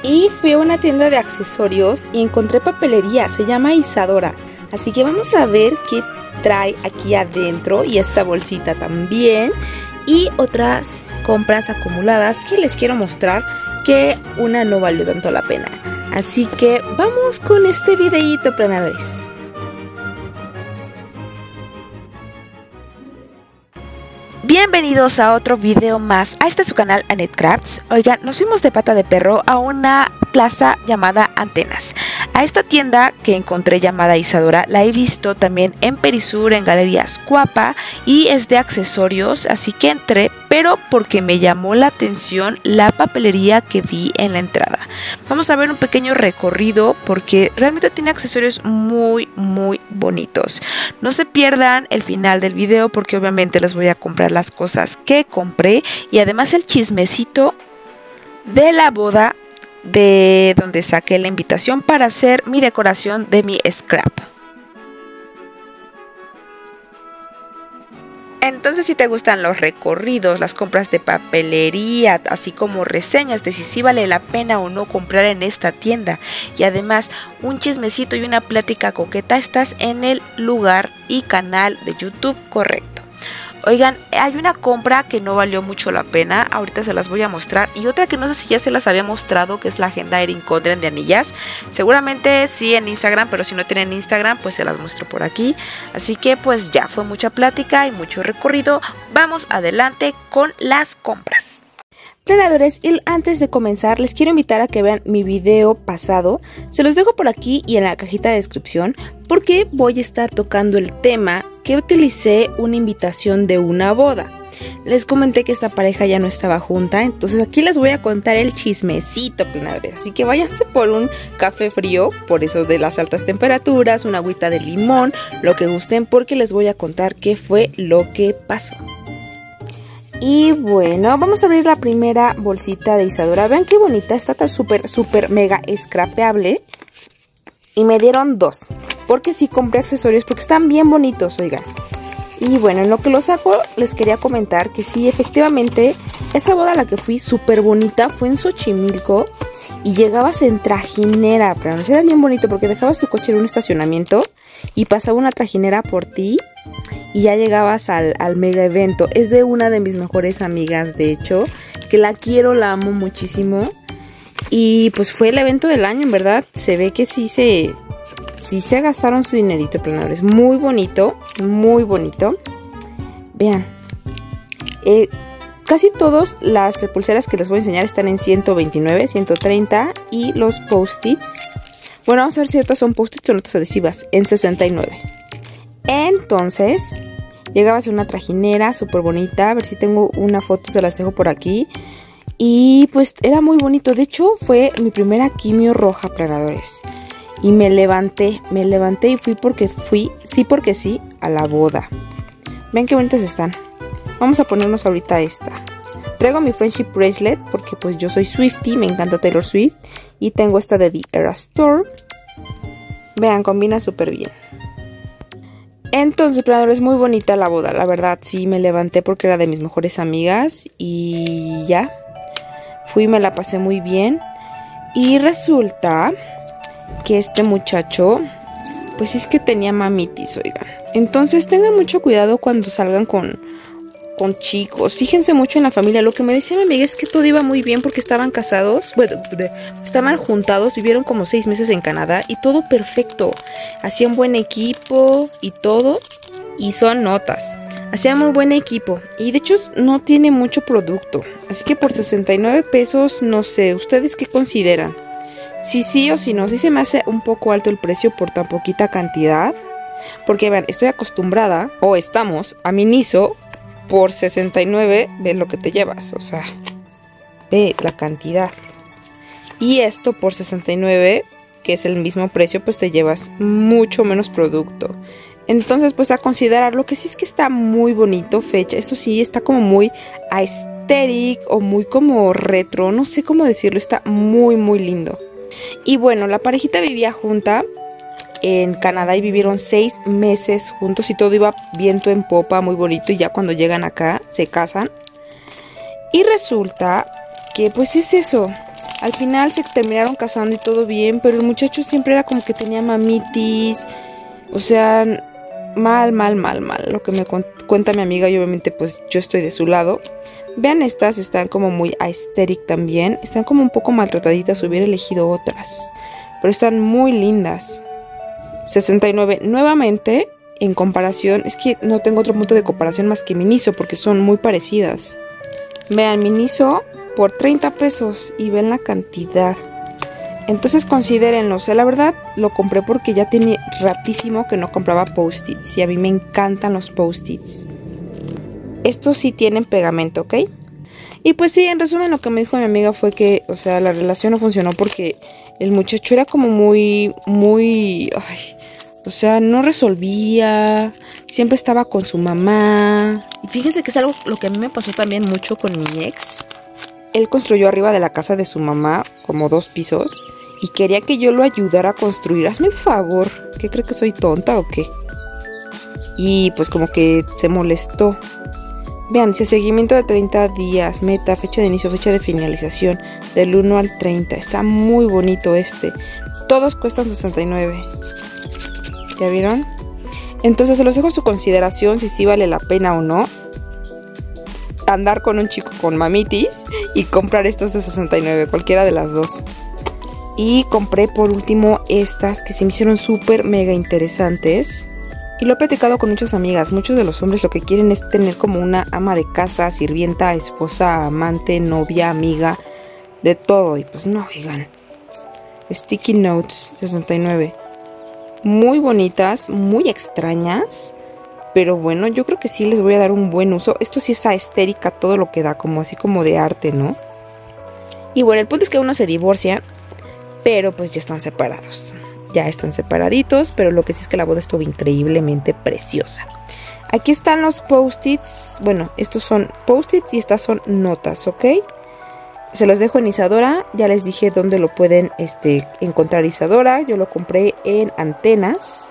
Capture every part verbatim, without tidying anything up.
Y fui a una tienda de accesorios y encontré papelería, se llama Isadora. Así que vamos a ver qué trae aquí adentro y esta bolsita también. Y otras compras acumuladas que les quiero mostrar que una no valió tanto la pena. Así que vamos con este videíto, planeadores. Bienvenidos a otro video más a este su canal Annette Crafts. Oigan, nos fuimos de pata de perro a una plaza llamada Antenas. A esta tienda que encontré llamada Isadora la he visto también en Perisur, en Galerías Cuapa, y es de accesorios, así que entré, pero porque me llamó la atención la papelería que vi en la entrada. Vamos a ver un pequeño recorrido porque realmente tiene accesorios muy muy bonitos. No se pierdan el final del video porque obviamente les voy a comprar las cosas que compré y además el chismecito de la boda de donde saqué la invitación para hacer mi decoración de mi scrap. Entonces, si te gustan los recorridos, las compras de papelería, así como reseñas de si sí vale la pena o no comprar en esta tienda, y además un chismecito y una plática coqueta, estás en el lugar y canal de YouTube correcto. Oigan, hay una compra que no valió mucho la pena, ahorita se las voy a mostrar, y otra que no sé si ya se las había mostrado, que es la agenda Erin Condren de anillas. Seguramente sí en Instagram, pero si no tienen Instagram, pues se las muestro por aquí. Así que pues ya fue mucha plática y mucho recorrido, vamos adelante con las compras. Planeadores, y antes de comenzar les quiero invitar a que vean mi video pasado, se los dejo por aquí y en la cajita de descripción, porque voy a estar tocando el tema que utilicé una invitación de una boda. Les comenté que esta pareja ya no estaba junta, entonces aquí les voy a contar el chismecito, planeadores, así que váyanse por un café frío, por eso de las altas temperaturas, una agüita de limón, lo que gusten, porque les voy a contar qué fue lo que pasó. Y bueno, vamos a abrir la primera bolsita de Isadora. Vean qué bonita, está tan súper, súper mega scrapeable. Y me dieron dos, porque sí compré accesorios, porque están bien bonitos, oigan. Y bueno, en lo que los saco, les quería comentar que sí, efectivamente, esa boda a la que fui súper bonita fue en Xochimilco. Y llegabas en trajinera, pero no era bien bonito, porque dejabas tu coche en un estacionamiento y pasaba una trajinera por ti. Y ya llegabas al, al mega evento. Es de una de mis mejores amigas, de hecho, que la quiero, la amo muchísimo. Y pues fue el evento del año, en verdad. Se ve que sí se, sí se gastaron su dinerito, planeadores. Muy bonito, muy bonito. Vean. Eh, casi todas las pulseras que les voy a enseñar están en ciento veintinueve, ciento treinta. Y los post-its, bueno, vamos a ver si otras son post-its o notas adhesivas, en sesenta y nueve. Entonces, llegaba a ser una trajinera súper bonita. A ver si tengo una foto, se las dejo por aquí. Y pues era muy bonito. De hecho, fue mi primera quimio roja, planeadores. Y me levanté, me levanté y fui porque fui, sí porque sí, a la boda. Ven qué bonitas están. Vamos a ponernos ahorita esta. Traigo mi Friendship Bracelet porque pues yo soy Swiftie, me encanta Taylor Swift. Y tengo esta de The Eras Store. Vean, combina súper bien. Entonces, planeadores, muy bonita la boda, la verdad, sí me levanté porque era de mis mejores amigas y ya, fui y me la pasé muy bien. Y resulta que este muchacho, pues es que tenía mamitis, oigan. Entonces tengan mucho cuidado cuando salgan con, con chicos, fíjense mucho en la familia. Lo que me decía mi amiga es que todo iba muy bien porque estaban casados, bueno, estaban juntados, vivieron como seis meses en Canadá y todo perfecto. Hacían buen equipo y todo, y son notas. Hacían muy buen equipo y de hecho no tiene mucho producto. Así que por sesenta y nueve pesos, no sé, ¿ustedes qué consideran? Si sí o si no, si se me hace un poco alto el precio por tan poquita cantidad. Porque vean, estoy acostumbrada, o estamos, a Miniso. Por sesenta y nueve, ve lo que te llevas, o sea, ve la cantidad. Y esto por sesenta y nueve, que es el mismo precio, pues te llevas mucho menos producto. Entonces, pues a considerar. Lo que sí es que está muy bonito, fecha. Esto sí está como muy aesthetic o muy como retro, no sé cómo decirlo, está muy muy lindo. Y bueno, la parejita vivía junta en Canadá y vivieron seis meses juntos y todo iba viento en popa, muy bonito. Y ya cuando llegan acá se casan. Y resulta que pues es eso, Al final se terminaron casando y todo bien, pero el muchacho siempre era como que tenía mamitis. O sea, mal, mal, mal, mal. Lo que me cuenta mi amiga y obviamente pues yo estoy de su lado. Vean estas, están como muy aesthetic también. Están como un poco maltrataditas, hubiera elegido otras. Pero están muy lindas. sesenta y nueve. Nuevamente, en comparación, es que no tengo otro punto de comparación más que Miniso porque son muy parecidas. Vean, Miniso por treinta pesos y ven la cantidad. Entonces considérenlo. O sea, la verdad lo compré porque ya tiene ratísimo que no compraba post-its y a mí me encantan los post-its. Estos sí tienen pegamento, ¿ok? Y pues sí, en resumen lo que me dijo mi amiga fue que, o sea, la relación no funcionó porque el muchacho era como muy, muy, ay, o sea, no resolvía, siempre estaba con su mamá. Y fíjense que es algo lo que a mí me pasó también mucho con mi ex. Él construyó arriba de la casa de su mamá como dos pisos y quería que yo lo ayudara a construir. Hazme el favor, ¿qué cree que soy tonta o qué? Y pues como que se molestó. Vean, dice seguimiento de treinta días, meta, fecha de inicio, fecha de finalización, del uno al treinta. Está muy bonito este. Todos cuestan sesenta y nueve. ¿Ya vieron? Entonces se los dejo a su consideración si sí vale la pena o no andar con un chico con mamitis y comprar estos de sesenta y nueve, cualquiera de las dos. Y compré por último estas que se me hicieron súper mega interesantes. Y lo he platicado con muchas amigas. Muchos de los hombres lo que quieren es tener como una ama de casa, sirvienta, esposa, amante, novia, amiga, de todo. Y pues no, oigan. Sticky Notes sesenta y nueve. Muy bonitas, muy extrañas. Pero bueno, yo creo que sí les voy a dar un buen uso. Esto sí es aesthetic, todo lo que da, como así como de arte, ¿no? Y bueno, el punto es que uno se divorcia, pero pues ya están separados. Ya están separaditos, pero lo que sí es que la boda estuvo increíblemente preciosa. Aquí están los post-its. Bueno, estos son post-its y estas son notas, ¿ok? Se los dejo en Isadora. Ya les dije dónde lo pueden este, encontrar Isadora. Yo lo compré en Antenas.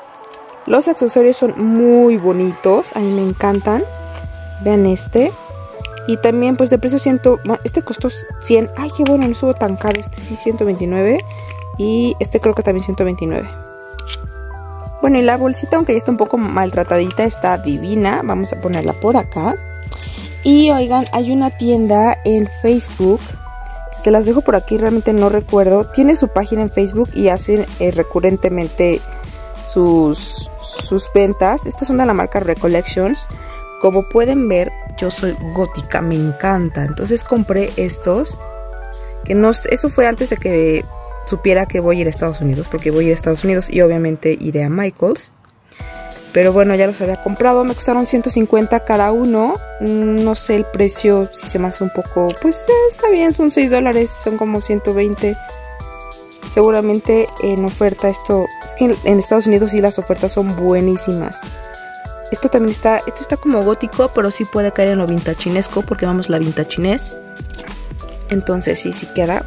Los accesorios son muy bonitos. A mí me encantan. Vean este. Y también pues de precio cien. Este costó cien. Ay, qué bueno, no estuvo tan caro. Este sí, ciento veintinueve. Y este creo que también ciento veintinueve. Bueno, y la bolsita, aunque ya está un poco maltratadita, está divina. Vamos a ponerla por acá. Y oigan, hay una tienda en Facebook. Se las dejo por aquí, realmente no recuerdo. Tiene su página en Facebook y hacen eh, recurrentemente sus, sus ventas. Estas son de la marca Recollections. Como pueden ver, yo soy gótica, me encanta. Entonces compré estos. Que no, eso fue antes de que supiera que voy a ir a Estados Unidos, porque voy a ir a Estados Unidos y obviamente iré a Michael's. Pero bueno, ya los había comprado, me costaron ciento cincuenta cada uno. No sé el precio, si se me hace un poco, pues eh, está bien, son seis dólares, son como ciento veinte. Seguramente en oferta esto, es que en, en Estados Unidos sí las ofertas son buenísimas. Esto también está, esto está como gótico, pero sí puede caer en lo vintachinesco, porque vamos la vintachines. Entonces sí, sí queda.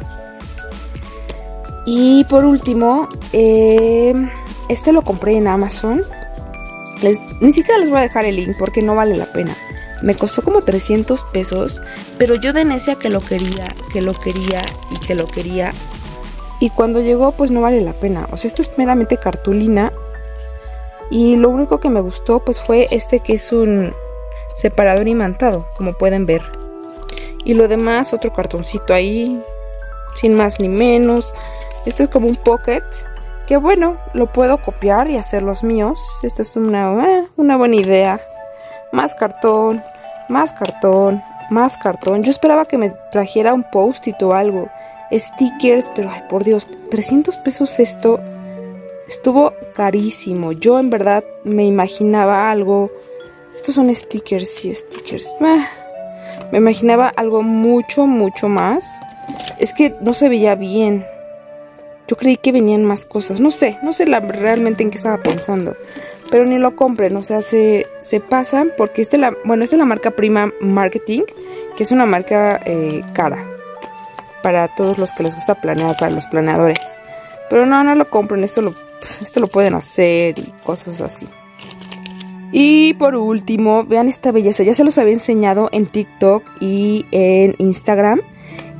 Y por último, eh, este lo compré en Amazon. Les, ni siquiera les voy a dejar el link porque no vale la pena. Me costó como trescientos pesos, pero yo de necia que lo quería, que lo quería y que lo quería. Y cuando llegó pues no vale la pena. O sea, esto es meramente cartulina. Y lo único que me gustó pues fue este que es un separador imantado, como pueden ver. Y lo demás, otro cartoncito ahí, sin más ni menos. Este es como un pocket, que bueno, lo puedo copiar y hacer los míos. Esta es una, eh, una buena idea. Más cartón, más cartón, más cartón. Yo esperaba que me trajera un post-it o algo. Stickers, pero ay, por Dios, trescientos pesos esto. Estuvo carísimo. Yo en verdad me imaginaba algo. Estos son stickers, sí, stickers. Ah, me imaginaba algo mucho, mucho más. Es que no se veía bien. Yo creí que venían más cosas. No sé, no sé la, realmente en qué estaba pensando. Pero ni lo compren, o sea, se, se pasan porque es de la, bueno, es de la marca Prima Marketing, que es una marca eh, cara para todos los que les gusta planear, para los planeadores. Pero no, no lo compren, esto lo, esto lo pueden hacer y cosas así. Y por último, vean esta belleza. Ya se los había enseñado en TikTok y en Instagram.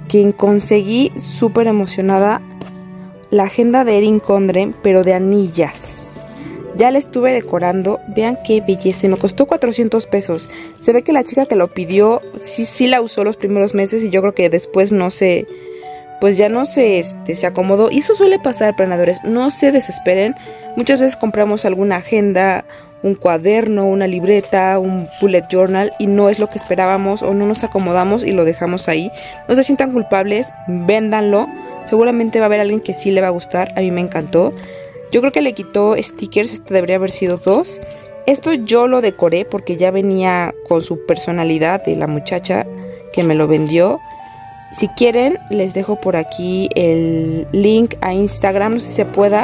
que conseguí súper emocionada la agenda de Erin Condren, pero de anillas. Ya la estuve decorando, vean qué belleza, me costó cuatrocientos pesos. Se ve que la chica que lo pidió sí, sí la usó los primeros meses y yo creo que después no se, pues ya no se, este, se acomodó. Y eso suele pasar, planeadores, no se desesperen. Muchas veces compramos alguna agenda, un cuaderno, una libreta, un bullet journal y no es lo que esperábamos o no nos acomodamos y lo dejamos ahí. No se sientan culpables, véndanlo. Seguramente va a haber alguien que sí le va a gustar, a mí me encantó. Yo creo que le quitó stickers, este debería haber sido dos. Esto yo lo decoré porque ya venía con su personalidad de la muchacha que me lo vendió. Si quieren, les dejo por aquí el link a Instagram, no sé si se pueda.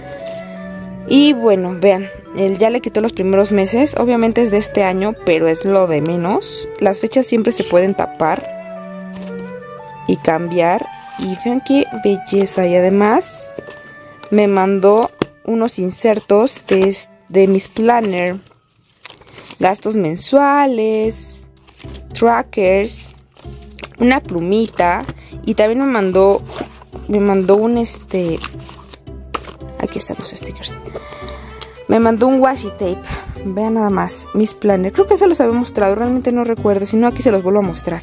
Y bueno, vean, él ya le quitó los primeros meses, obviamente es de este año, pero es lo de menos. Las fechas siempre se pueden tapar y cambiar. Y vean qué belleza. Y además me mandó unos insertos de, de mis planner. Gastos mensuales, trackers, una plumita. Y también me mandó, me mandó un este... Aquí están los stickers. Me mandó un washi tape. Vean nada más, mis planners. Creo que se los había mostrado, realmente no recuerdo. Si no, aquí se los vuelvo a mostrar.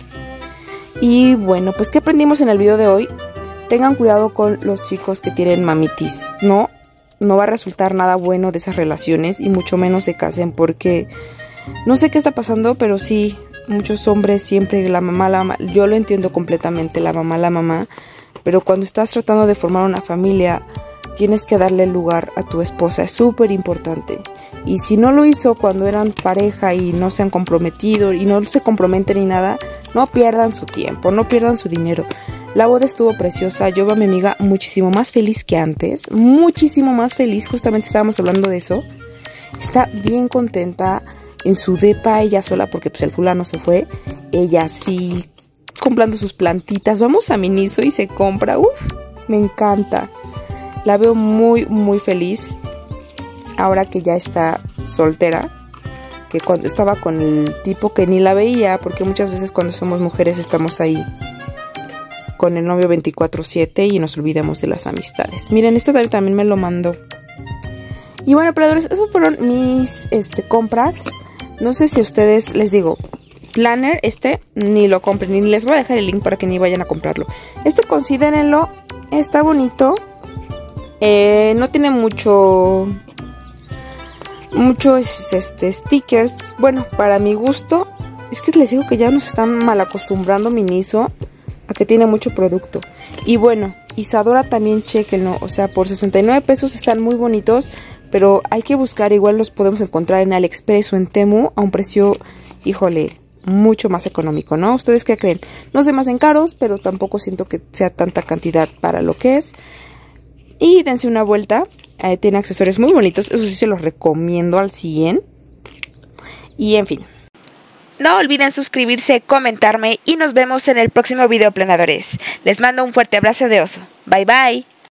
Y bueno, pues ¿qué aprendimos en el video de hoy? Tengan cuidado con los chicos que tienen mamitis. No, no va a resultar nada bueno de esas relaciones y mucho menos se casen porque no sé qué está pasando, pero sí, muchos hombres siempre la mamá, la mamá. Yo lo entiendo completamente, la mamá, la mamá. Pero cuando estás tratando de formar una familia, tienes que darle lugar a tu esposa, es súper importante. Y si no lo hizo cuando eran pareja y no se han comprometido y no se comprometen ni nada, no pierdan su tiempo, no pierdan su dinero. La boda estuvo preciosa, yo veo a mi amiga muchísimo más feliz que antes, muchísimo más feliz, justamente estábamos hablando de eso. Está bien contenta en su depa, ella sola, porque pues el fulano se fue, ella sí, comprando sus plantitas. Vamos a Miniso y se compra, uff, me encanta. La veo muy, muy feliz ahora que ya está soltera, que cuando estaba con el tipo que ni la veía, porque muchas veces cuando somos mujeres estamos ahí con el novio veinticuatro siete y nos olvidamos de las amistades. Miren, este también me lo mandó. Y bueno, operadores, esas fueron mis este, compras. No sé si a ustedes, les digo, planner, este, ni lo compren, ni les voy a dejar el link para que ni vayan a comprarlo. Este considérenlo, está bonito. Eh, no tiene mucho muchos este, stickers. Bueno, para mi gusto, es que les digo que ya nos están mal acostumbrando Miniso a que tiene mucho producto. Y bueno, Isadora también chequenlo, o sea, por sesenta y nueve pesos están muy bonitos, pero hay que buscar, igual los podemos encontrar en AliExpress o en Temu a un precio, híjole, mucho más económico, ¿no? ¿Ustedes qué creen? No se me hacen caros, pero tampoco siento que sea tanta cantidad para lo que es. Y dense una vuelta, eh, tiene accesorios muy bonitos, eso sí se los recomiendo al cien. Y en fin. No olviden suscribirse, comentarme y nos vemos en el próximo video, planadores. Les mando un fuerte abrazo de oso. Bye bye.